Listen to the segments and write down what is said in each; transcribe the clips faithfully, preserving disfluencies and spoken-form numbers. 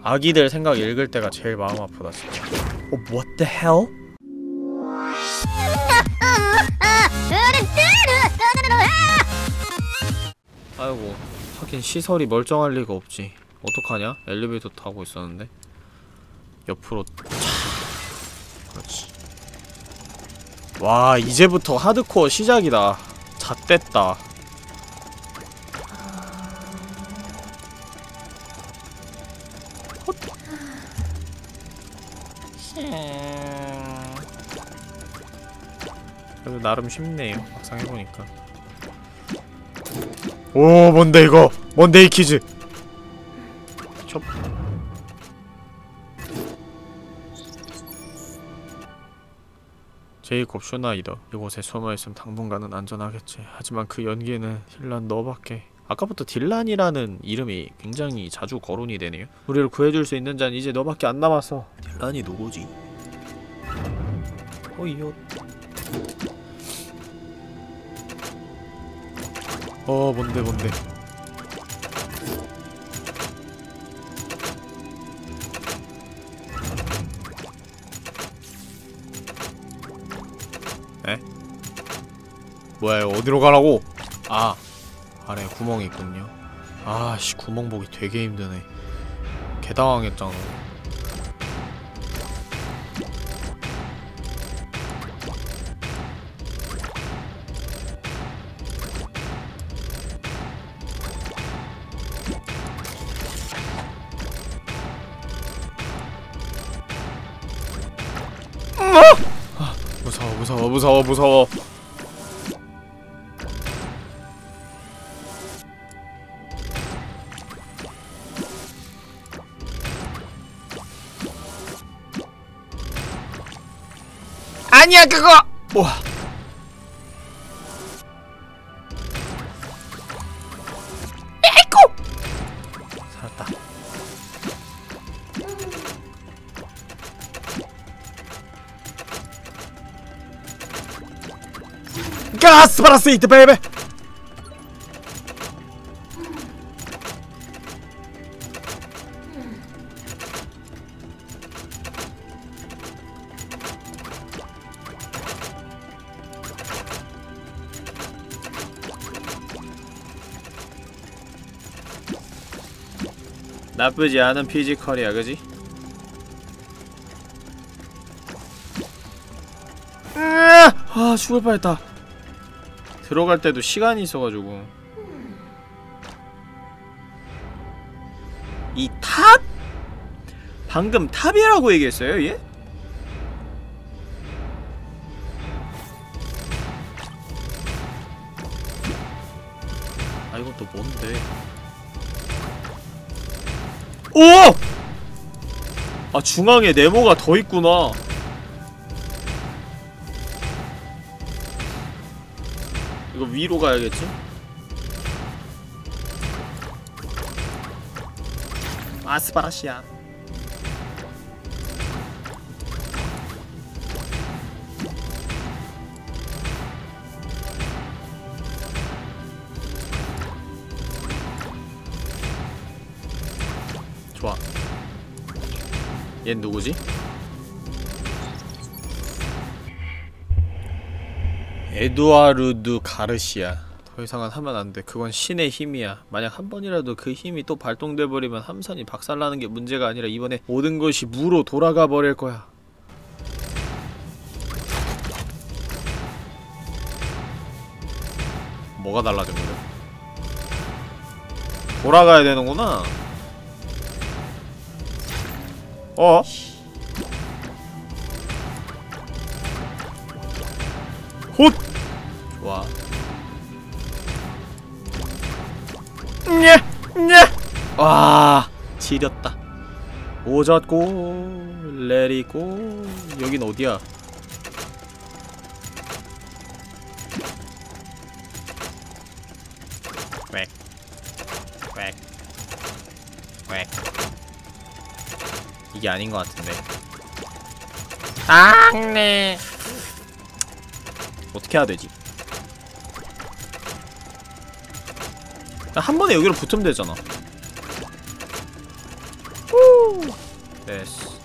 아기들 생각 읽을 때가 제일 마음 아프다 진짜. 어, what the hell? 아이고, 하긴 시설이 멀쩡할 리가 없지. 어떡하냐? 엘리베이터 타고 있었는데 옆으로 차. 그렇지. 와, 이제부터 하드코어 시작이다. 잣됐다. 그래도 나름 쉽네요, 막상 해보니까. 오, 뭔데 이거? 뭔데 이 퀴즈? 숍. 제이콥 슈나이더. 이곳에 숨어있으면 당분간은 안전하겠지. 하지만 그 연기에는 딜란 너밖에. 아까부터 딜란이라는 이름이 굉장히 자주 거론이 되네요. 우리를 구해줄 수 있는 자는 이제 너밖에 안 남았어. 딜란이 누구지? 어이요. 어, 뭔데 뭔데. 에? 뭐야, 어디로 가라고? 아, 아래 구멍이 있군요. 아씨, 구멍 보기 되게 힘드네. 개당황했잖아. 아, 무서워 무서워 무서워 무서워. 아니야 그거! 우와. 에이코! 살았다. 가스 파라세이트 베이베! 나쁘지 않은 피지컬이야, 그지? 아, 죽을 뻔했다. 들어갈 때도 시간이 있어가지고. 이 탑? 방금 탑이라고 얘기했어요, 얘? 아, 이건 또 뭔데? 오! 아, 중앙에 네모가 더 있구나. 이거 위로 가야겠지? 아스파라시아. 좋아. 얜 누구지? 에두아르드 가르시아. 더 이상은 하면 안 돼. 그건 신의 힘이야. 만약 한 번이라도 그 힘이 또 발동돼버리면 함선이 박살나는 게 문제가 아니라 이번에 모든 것이 무로 돌아가 버릴 거야. 뭐가 달라진 거야? 돌아가야 되는구나. 어? 헛! 좋아. 냐! 냐! 와, 지렸다. 오졌고, 레리고. 여긴 어디야? 꽥. 꽥. 꽥. 이게 아닌 것 같은데. 앙네. 어떻게 해야 되지? 한 번에 여기로 붙으면 되잖아. 후. 됐어.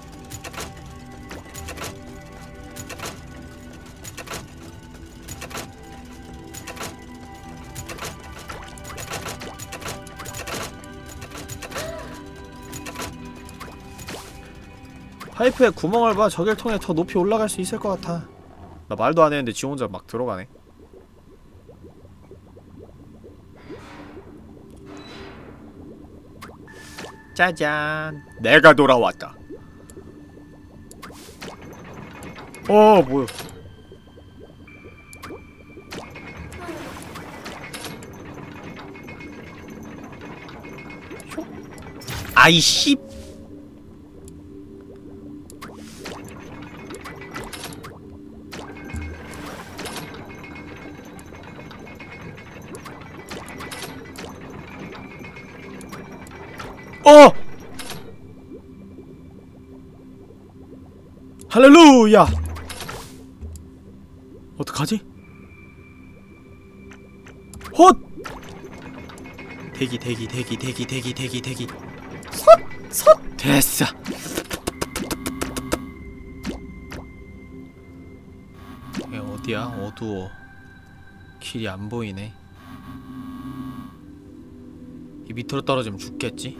파이프에 구멍을 봐. 저길 통해 더 높이 올라갈 수 있을 것 같아. 나 말도 안 했는데 지 혼자 막 들어가네. 짜잔. 내가 돌아왔다. 어, 뭐야. 아이씨. 어! 할렐루야! 어떡하지? 헛! 대기 대기 대기 대기 대기 대기 대기 섰! 섰! 됐어! 이게 어디야? 어두워. 길이 안 보이네. 이 밑으로 떨어지면 죽겠지?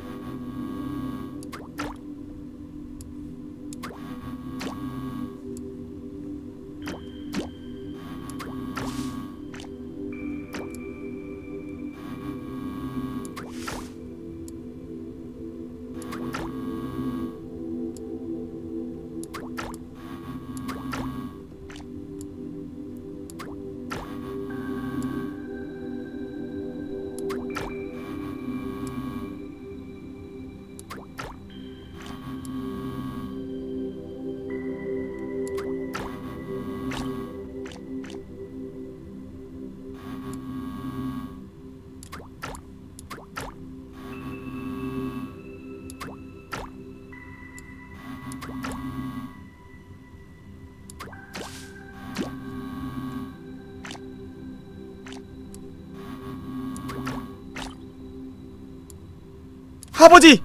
아버지!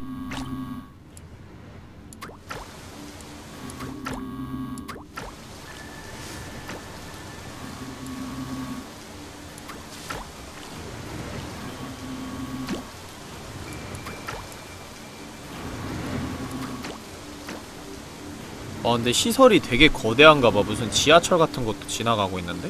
아 근데 시설이 되게 거대한가봐. 무슨 지하철 같은 것도 지나가고 있는데?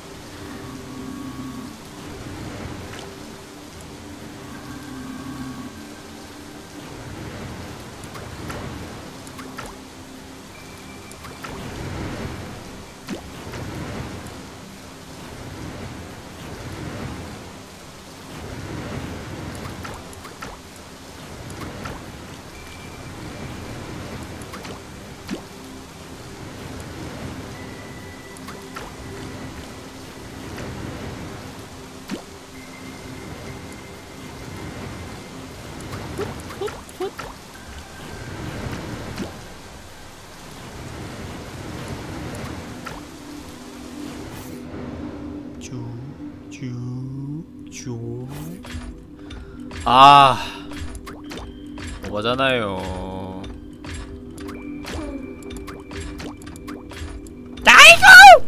쭈쭈쭈 아 뭐잖아요. 나이스!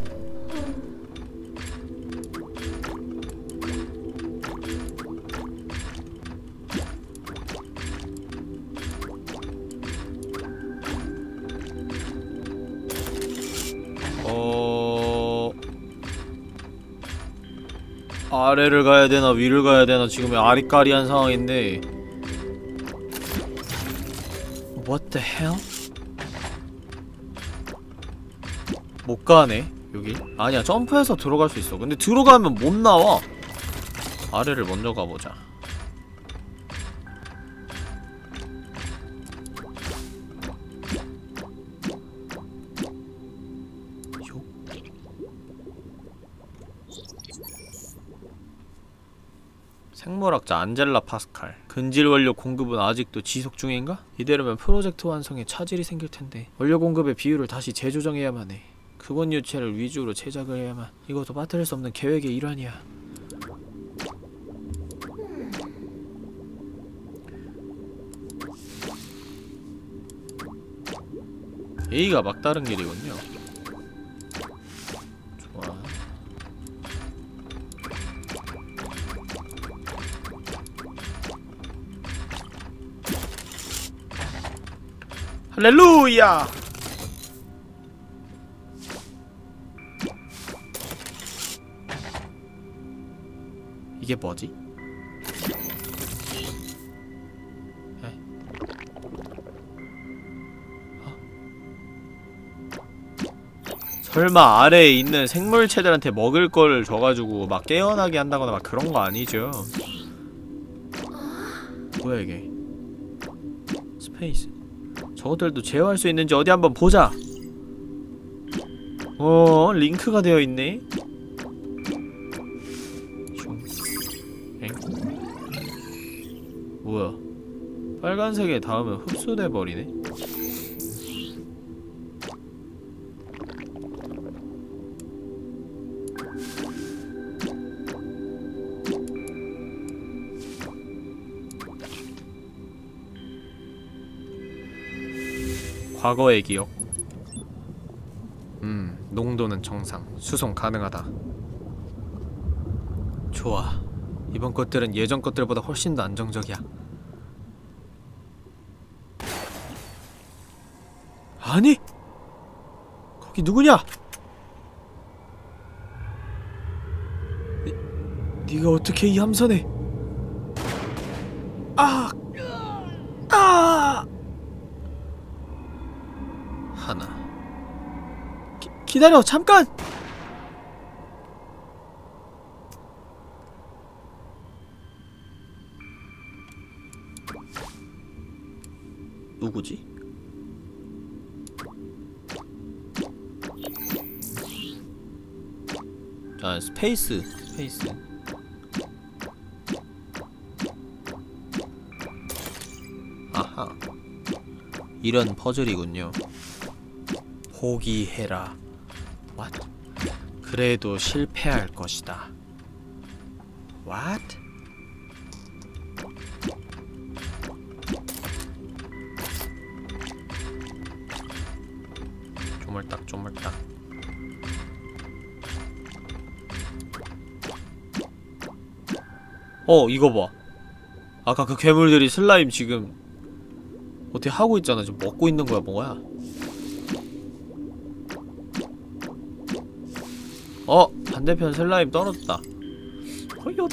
어... 아래를 가야 되나 위를 가야 되나 지금 아리까리한 상황인데. What the hell? 못 가네 여기. 아니야 점프해서 들어갈 수 있어. 근데 들어가면 못 나와. 아래를 먼저 가보자. 생물학자 안젤라 파스칼. 근질 원료 공급은 아직도 지속 중인가? 이대로면 프로젝트 완성에 차질이 생길 텐데. 원료 공급의 비율을 다시 재조정해야만 해. 극원 유체를 위주로 제작을 해야만. 이것도 빠뜨릴 수 없는 계획의 일환이야. A가 막다른 길이군요. 좋아. 할렐루야! 이게 뭐지? 에? 어? 설마 아래에 있는 생물체들한테 먹을 걸 줘가지고 막 깨어나게 한다거나 막 그런 거 아니죠? 뭐야 이게? 스페이스. 저것들도 제어할 수 있는지 어디 한번 보자! 어, 링크가 되어 있네? 뭐야? 빨간색에 닿으면 흡수돼 버리네? 과거의 기억. 음, 농도는 정상. 수송 가능하다. 좋아. 이번 것들은 예전 것들보다 훨씬 더 안정적이야. 아니! 거기 누구냐? 니, 니가 어떻게 이 함선에? 아! 아! 하나. 기, 기다려! 잠깐! 누구지? 자, 스페이스, 스페이스. 아하. 이런 퍼즐이군요. 포기해라. What? 그래도 실패할 것이다. What? 조물딱 조물딱. 어 이거 봐. 아까 그 괴물들이 슬라임 지금 어떻게 하고 있잖아. 지금 먹고 있는 거야 뭐야? 어! 반대편 슬라임 떨어졌다. 허이옷.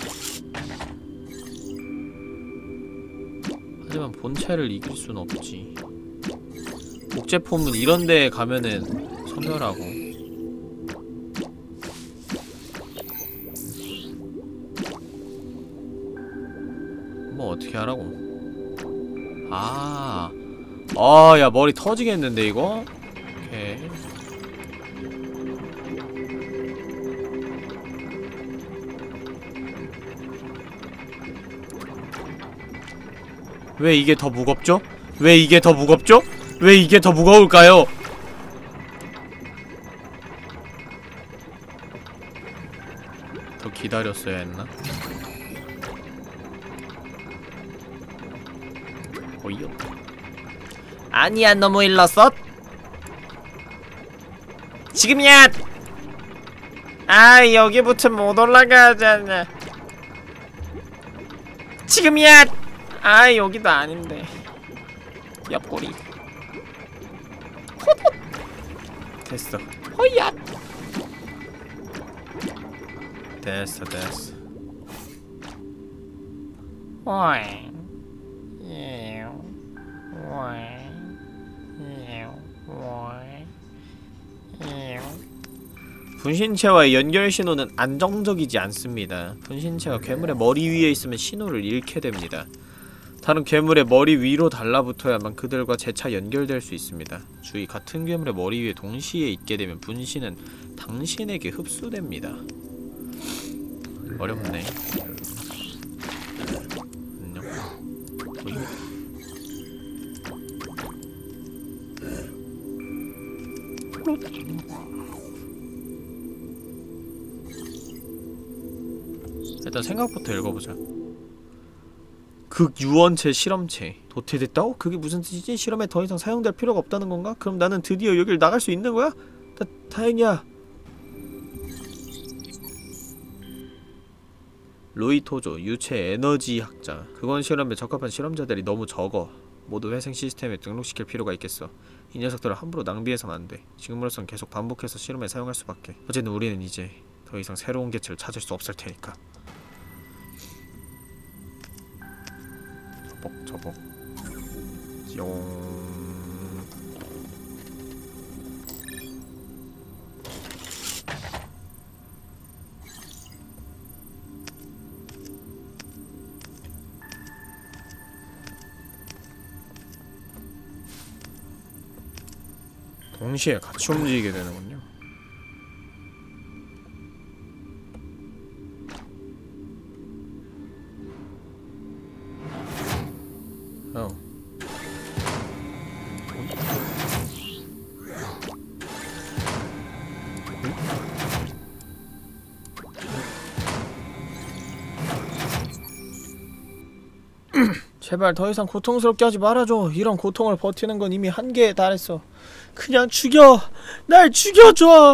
하지만 본체를 이길 순 없지. 복제폼은 이런데 가면은 소멸하고. 뭐 어떻게 하라고? 아, 아, 야 머리 터지겠는데 이거? 오케이. 왜 이게 더 무겁죠? 왜 이게 더 무겁죠? 왜 이게 더 무거울까요? 더 기다렸어야 했나? 어이요. 아니야, 너무 일렀어? 지금이야! 아, 여기부터 못 올라가잖아. 지금이야! 아, 여기도 아닌데. 옆구리. 헛헛. 됐어. 허이앗. 됐어, 됐어. 오잉. 분신체와의 연결 신호는 안정적이지 않습니다. 분신체가 괴물의 머리 위에 있으면 신호를 잃게 됩니다. 다른 괴물의 머리 위로 달라붙어야만 그들과 재차 연결될 수 있습니다. 주의, 같은 괴물의 머리 위에 동시에 있게 되면 분신은 당신에게 흡수됩니다. 어렵네. 안녕. 어이. 일단 생각부터 읽어보자. 그 극유언체 실험체 도태됐다고? 그게 무슨 뜻이지? 실험에 더 이상 사용될 필요가 없다는 건가? 그럼 나는 드디어 여길 나갈 수 있는 거야? 다, 다행이야. 로이 토조, 유체 에너지 학자. 그건 실험에 적합한 실험자들이 너무 적어. 모두 회생 시스템에 등록시킬 필요가 있겠어. 이 녀석들을 함부로 낭비해서는 안 돼. 지금으로선 계속 반복해서 실험에 사용할 수밖에. 어쨌든 우리는 이제 더 이상 새로운 개체를 찾을 수 없을 테니까. 저복 저복 용. 동시에 같이 움직이게 되는군요. 어. 제발 더 이상 고통스럽게 하지 말아줘. 이런 고통을 버티는 건 이미 한계에 달했어. 그냥 죽여! 날 죽여줘!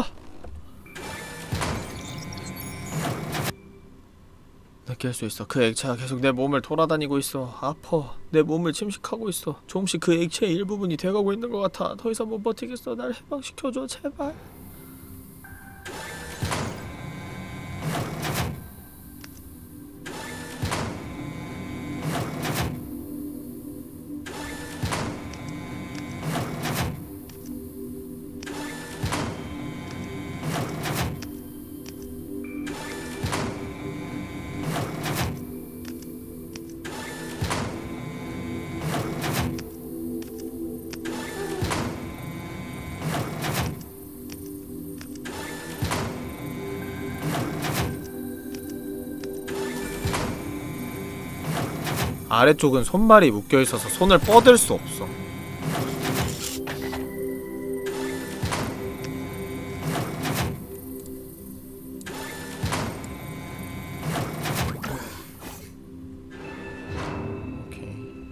느낄 수 있어. 그 액체가 계속 내 몸을 돌아다니고 있어. 아파. 내 몸을 침식하고 있어. 조금씩 그 액체의 일부분이 돼가고 있는 것 같아. 더 이상 못 버티겠어. 날 해방시켜줘. 제발. 아래쪽은 손발이 묶여있어서 손을 뻗을 수 없어. 오케이.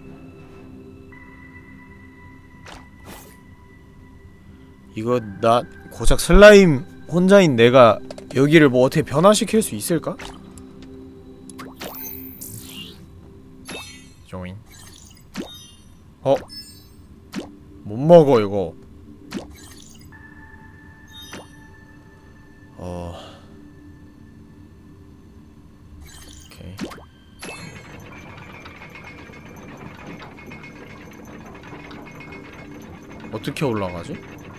이거 나 고작 슬라임 혼자인 내가 여기를 뭐 어떻게 변화시킬 수 있을까? 조인. 어? 못 먹어 이거. 어. 오케이. 어떻게 올라가지?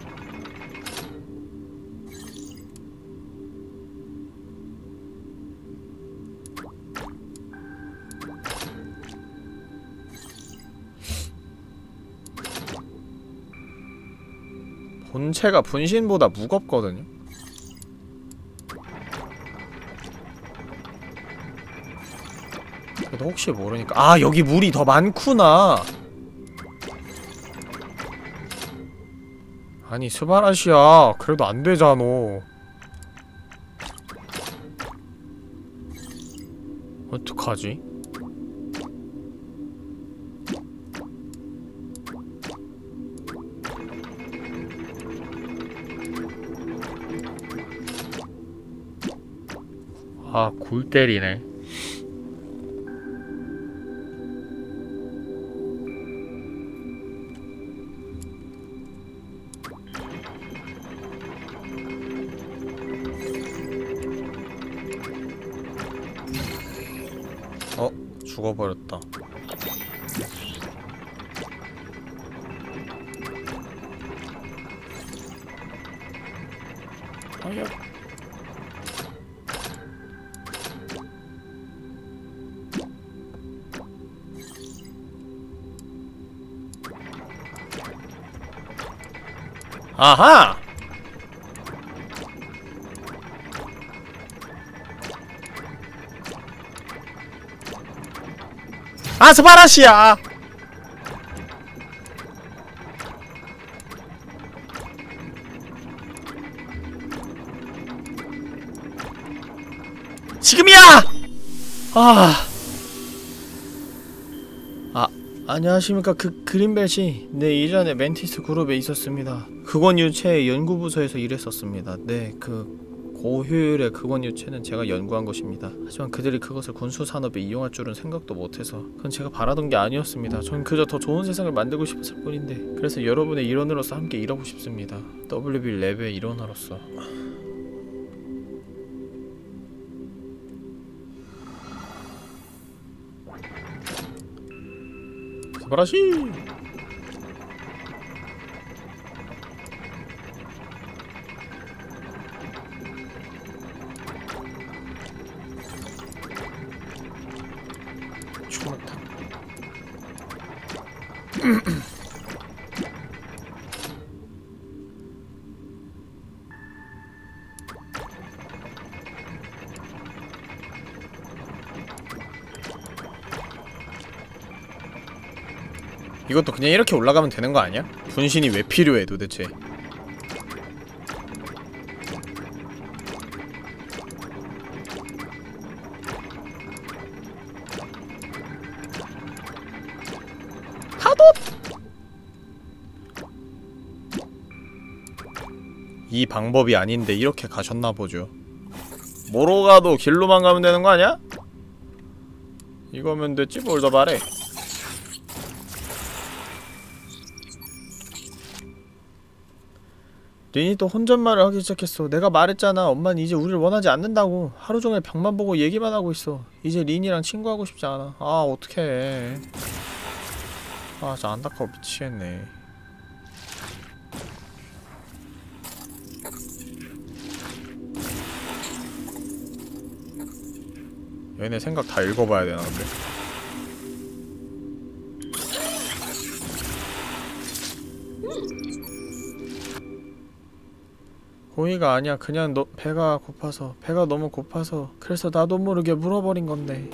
본체가 분신보다 무겁거든요? 그래도 혹시 모르니까. 아, 여기 물이 더 많구나! 아니, 스바라시야. 그래도 안 되잖아. 어떡하지? 아, 골 때리네. 어? 죽어버렸다. 아야. 아하! 아, 스바라시야! 지금이야! 아... 아, 안녕하십니까. 그 그린벨씨. 네, 이전에 멘티스 그룹에 있었습니다. 극원 유체 연구부서에서 일했었습니다. 네, 그 고효율의 극원 유체는 제가 연구한 것입니다. 하지만 그들이 그것을 군수 산업에 이용할 줄은 생각도 못해서 그건 제가 바라던 게 아니었습니다. 전 그저 더 좋은 세상을 만들고 싶었을 뿐인데, 그래서 여러분의 일원으로서 함께 일하고 싶습니다. 더블유비 랩의 일원으로서. 스바라시! 추락타. 이것도 그냥 이렇게 올라가면 되는 거 아니야? 분신이 왜 필요해 도대체? 하도! 이 방법이 아닌데 이렇게 가셨나보죠. 뭐로 가도 길로만 가면 되는 거 아니야? 이거면 됐지 뭘 더 바래. 린이 또 혼잣말을 하기 시작했어. 내가 말했잖아. 엄마는 이제 우리를 원하지 않는다고. 하루종일 벽만 보고 얘기만 하고 있어. 이제 린이랑 친구하고 싶지 않아. 아 어떡해. 아 진짜 안타까워 미치겠네. 얘네 생각 다 읽어봐야 되나 근데. 고의가 아니야. 그냥 너 배가 고파서. 배가 너무 고파서. 그래서 나도 모르게 물어버린 건데.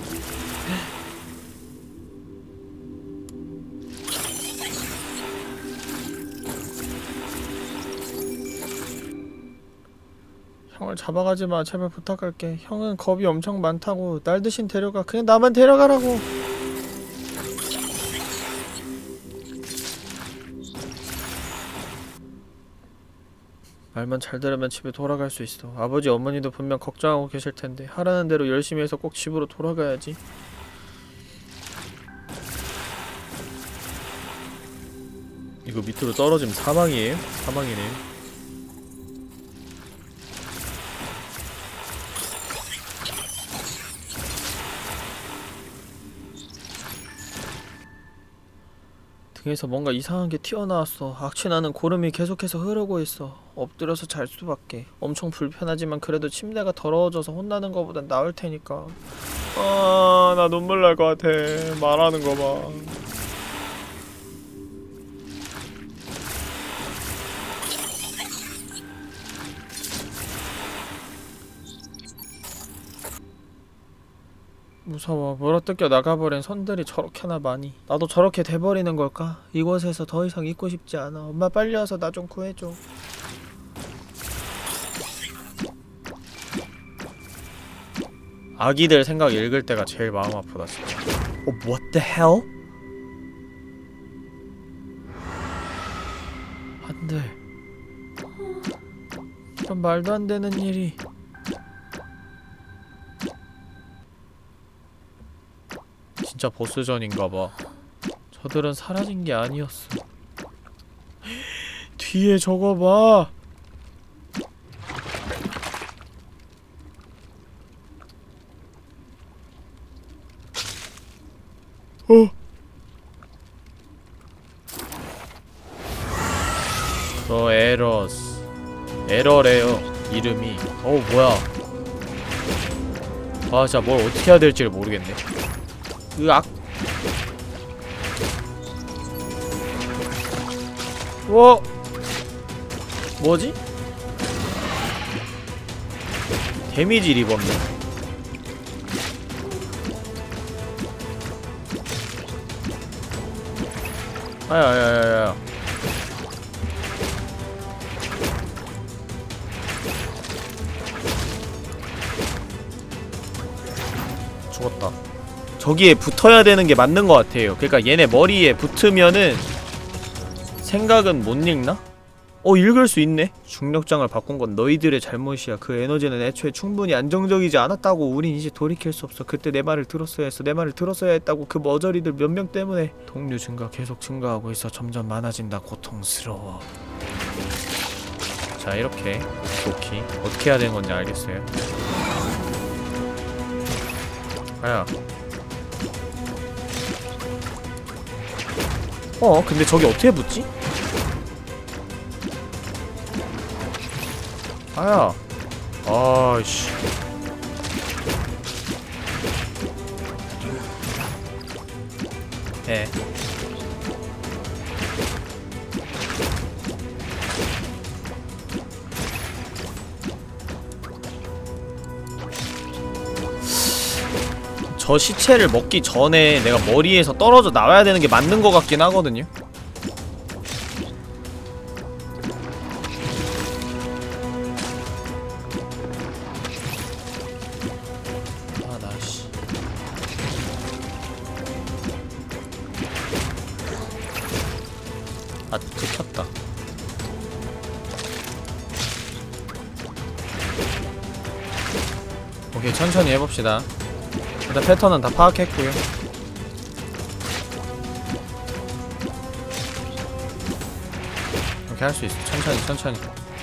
형을 잡아가지마. 제발 부탁할게. 형은 겁이 엄청 많다고. 날 대신 데려가. 그냥 나만 데려가라고. 말만 잘 들으면 집에 돌아갈 수 있어. 아버지 어머니도 분명 걱정하고 계실 텐데 하라는 대로 열심히 해서 꼭 집으로 돌아가야지. 이거 밑으로 떨어지면 사망이에요? 사망이네요. 등에서 뭔가 이상한 게 튀어나왔어. 악취나는 고름이 계속해서 흐르고 있어. 엎드려서 잘 수밖에. 엄청 불편하지만 그래도 침대가 더러워져서 혼나는 거보단 나을 테니까. 아, 나 눈물 날 것 같아. 말하는 거 봐. 무서워. 물어뜯겨 나가버린 선들이 저렇게나 많이. 나도 저렇게 돼버리는 걸까? 이곳에서 더 이상 있고 싶지 않아. 엄마 빨리 와서 나 좀 구해줘. 아기들 생각 읽을 때가 제일 마음 아프다 진짜. 어, what the hell? 안 돼. 이런 말도 안 되는 일이. 진짜 보스전인가봐. 저들은 사라진 게 아니었어. 뒤에 저거 봐. 어. 저 에러스. 에러래요. 이름이. 어우 뭐야. 아 진짜 뭘 어떻게 해야 될지를 모르겠네. 으악. 와. 뭐지? 데미지 입었네. 아야야야야. 죽었다. 저기에 붙어야 되는 게 맞는 것 같아요. 그러니까 얘네 머리에 붙으면은 생각은 못 읽나? 어, 읽을 수 있네? 중력장을 바꾼 건 너희들의 잘못이야. 그 에너지는 애초에 충분히 안정적이지 않았다고. 우린 이제 돌이킬 수 없어. 그때 내 말을 들었어야 했어. 내 말을 들었어야 했다고. 그 머저리들 몇 명 때문에. 동류 증가 계속 증가하고 있어. 점점 많아진다. 고통스러워. 자, 이렇게 오키 오키 어떻게 해야 되는 건지 알겠어요. 아야. 어, 근데 저기 어떻게 붙지? 아야. 아이씨. 예. 저 시체를 먹기 전에 내가 머리에서 떨어져 나와야 되는 게 맞는 것 같긴 하거든요. 아, 나 씨. 아, 들켰다. 오케이, 천천히 해봅시다. 일단 패턴은 다 파악했고요. 이렇게 할 수 있어. 천천히 천천히.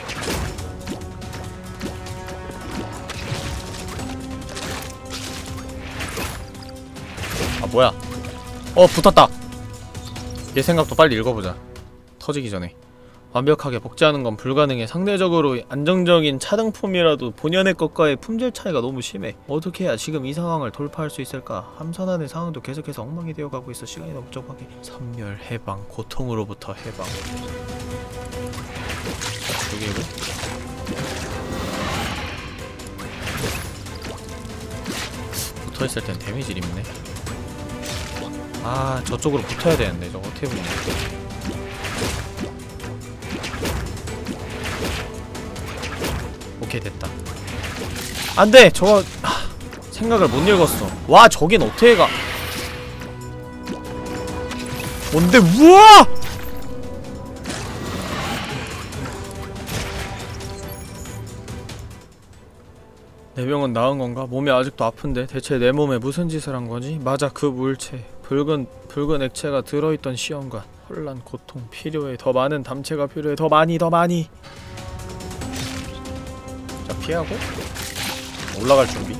아, 뭐야. 어, 붙었다. 얘 생각도 빨리 읽어보자. 터지기 전에. 완벽하게 복제하는 건 불가능해. 상대적으로 안정적인 차등품이라도 본연의 것과의 품질 차이가 너무 심해. 어떻게 해야 지금 이 상황을 돌파할 수 있을까? 함선안의 상황도 계속해서 엉망이 되어가고 있어. 시간이 너무 촉박해. 섬멸, 해방, 고통으로부터 해방. 자, 죽이고. 붙어있을 땐 데미지를 입네. 아, 저쪽으로 붙어야 되는데 저거 어떻게 붙냐. 오케이, 됐다. 안돼! 저거 하, 생각을 못 읽었어. 와, 저긴 어떻게 가. 뭔데? 우와! 내 병은 나은 건가? 몸이 아직도 아픈데 대체 내 몸에 무슨 짓을 한 거지? 맞아, 그 물체. 붉은 붉은 액체가 들어있던 시험관. 혼란, 고통, 필요해. 더 많은 담체가 필요해. 더 많이, 더 많이. 자, 피하고 올라갈 준비.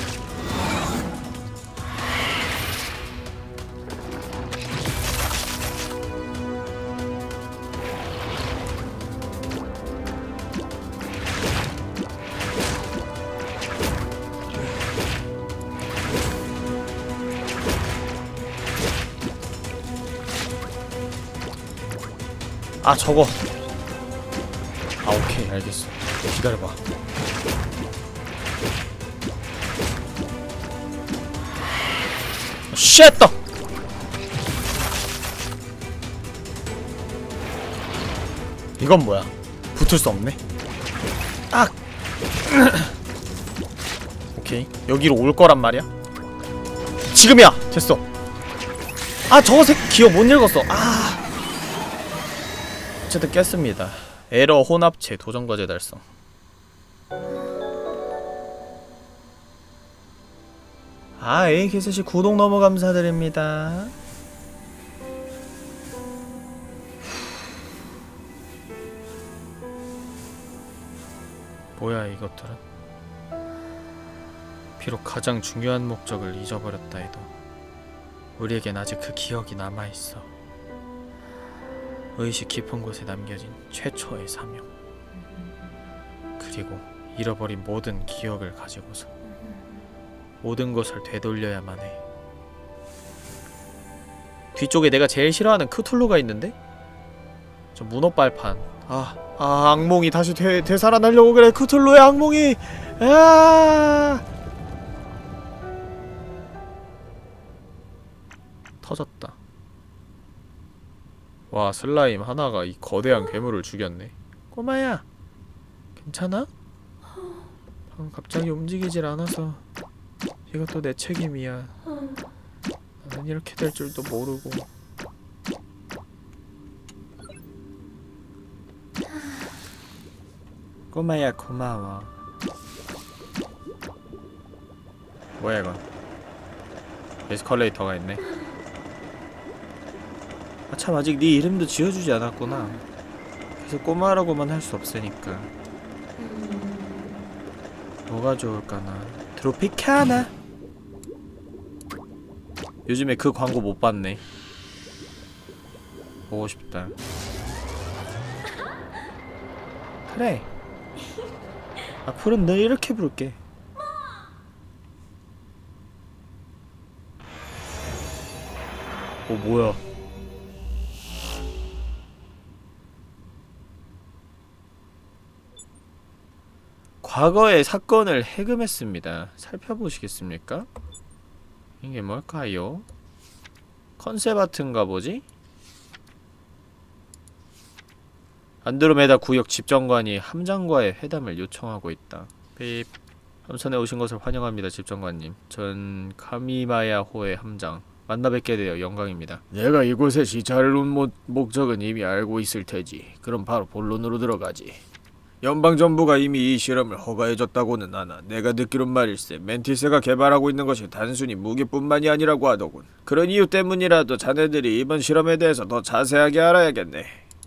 아, 저거. 아, 오케이, 알겠어. 기다려봐. 쉣! 떠! 이건 뭐야? 붙을 수 없네? 아! 오케이, 여기로 올 거란 말이야? 지금이야! 됐어. 아, 저거 색 기억 못 읽었어. 아! 어쨌든 깼습니다. 에러 혼합체 도전과제 달성. 아, 에이케스씨 구독 너무 감사드립니다. 뭐야 이것들은? 비록 가장 중요한 목적을 잊어버렸다 해도 우리에겐 아직 그 기억이 남아있어. 의식 깊은 곳에 남겨진 최초의 사명. 그리고 잃어버린 모든 기억을 가지고서 모든 것을 되돌려야만 해. 뒤쪽에 내가 제일 싫어하는 크툴루가 있는데? 저 문어발판. 아, 아, 악몽이 다시 되, 되살아나려고 그래. 크툴루의 악몽이! 아! 터졌다. 와, 슬라임 하나가 이 거대한 괴물을 죽였네. 꼬마야, 괜찮아? 방금 갑자기 움직이질 않아서 이것도 내 책임이야. 난 이렇게 될 줄도 모르고. 꼬마야 고마워. 뭐야 이건? 에스컬레이터가 있네. 아 참, 아직 네 이름도 지어주지 않았구나. 계속 꼬마라고만 할 수 없으니까. 뭐가 좋을까나. 트로피카나. 요즘에 그 광고 못 봤네. 보고 싶다. 그래. 앞으로는 널 이렇게 부를게. 어 뭐야? 과거의 사건을 해금했습니다. 살펴보시겠습니까? 이게 뭘까요? 컨셉 아트인가 보지? 안드로메다 구역 집정관이 함장과의 회담을 요청하고 있다. 삐. 함선에 오신 것을 환영합니다, 집정관님. 전 카미마야호의 함장. 만나뵙게 되어 영광입니다. 내가 이곳에 시차를 온 모, 목적은 이미 알고 있을 테지. 그럼 바로 본론으로 들어가지. 연방정부가 이미 이 실험을 허가해줬다고는 하나 내가 듣기론 말일세 멘티스가 개발하고 있는 것이 단순히 무기뿐만이 아니라고 하더군. 그런 이유 때문이라도 자네들이 이번 실험에 대해서 더 자세하게 알아야겠네.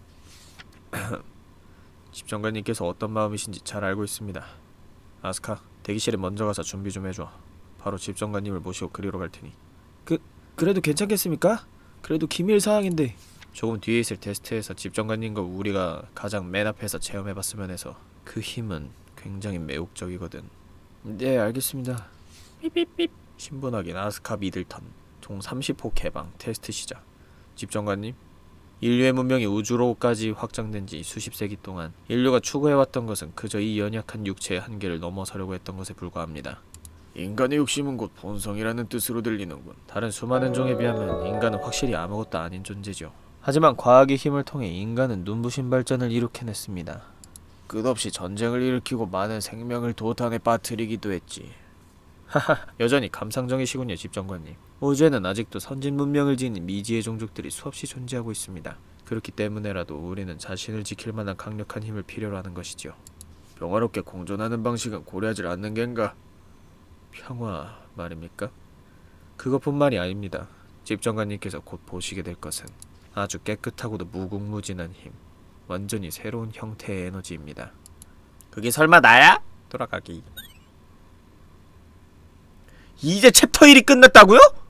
집정관님께서 어떤 마음이신지 잘 알고 있습니다. 아스카, 대기실에 먼저 가서 준비 좀 해줘. 바로 집정관님을 모시고 그리로 갈 테니. 그, 그래도 괜찮겠습니까? 그래도 기밀사항인데. 조금 뒤에 있을 테스트에서 집정관님과 우리가 가장 맨 앞에서 체험해봤으면 해서. 그 힘은 굉장히 매혹적이거든. 네, 알겠습니다. 삐삐삐. 신분확인 아스카 미들턴. 총 삼십 호 개방. 테스트 시작. 집정관님, 인류의 문명이 우주로까지 확장된 지 수십 세기 동안 인류가 추구해왔던 것은 그저 이 연약한 육체의 한계를 넘어서려고 했던 것에 불과합니다. 인간의 욕심은 곧 본성이라는 뜻으로 들리는군. 다른 수많은 종에 비하면 인간은 확실히 아무것도 아닌 존재죠. 하지만 과학의 힘을 통해 인간은 눈부신 발전을 이룩해냈습니다. 끝없이 전쟁을 일으키고 많은 생명을 도탄에 빠뜨리기도 했지. 하하, 여전히 감상적이시군요, 집정관님. 우주에는 아직도 선진 문명을 지닌 미지의 종족들이 수없이 존재하고 있습니다. 그렇기 때문에라도 우리는 자신을 지킬 만한 강력한 힘을 필요로 하는 것이지요. 평화롭게 공존하는 방식은 고려하지 않는 겐가? 평화 말입니까? 그것뿐만이 아닙니다. 집정관님께서 곧 보시게 될 것은 아주 깨끗하고도 무궁무진한 힘, 완전히 새로운 형태의 에너지입니다. 그게 설마 나야? 돌아가기. 이제 챕터 일이 끝났다고요?